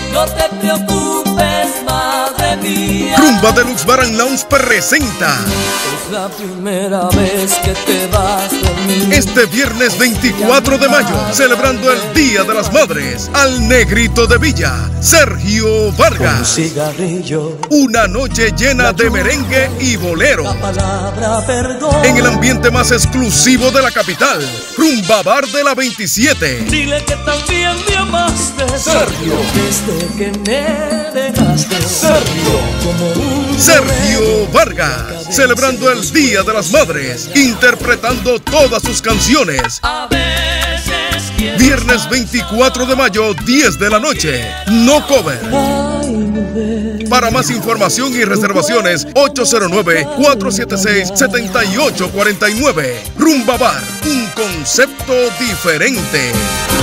No te preocupes, madre mía. Rumba Deluxe Bar & Lounge presenta Es la primera vez que te vas de mí. este viernes 24 de mayo, celebrando el Día de las Madres, al Negrito de Villa, Sergio Un Vargas. cigarrillo, Una noche llena de merengue y bolero. la palabra perdón. En el ambiente más exclusivo de la capital, Rumba Bar de la 27. Dile que también me amaste, Sergio. desde que me dejaste, Sergio. como un Sergio Vargas, celebrando el Día de las Madres, interpretando todas sus canciones. A veces quiero Viernes 24 de mayo, 10 de la noche. No cover. Ay, mujer. Para más información y reservaciones, 809-476-7849. Rumba Bar, un concepto diferente.